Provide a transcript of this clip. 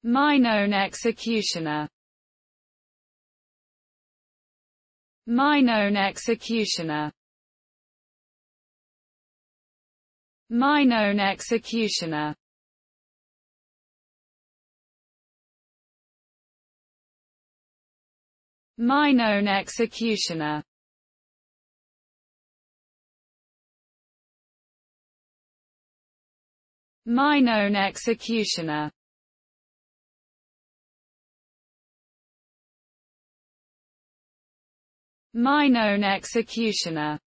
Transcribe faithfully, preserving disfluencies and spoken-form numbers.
My known executioner. My known executioner. My known executioner. My known executioner. My known executioner. My known executioner.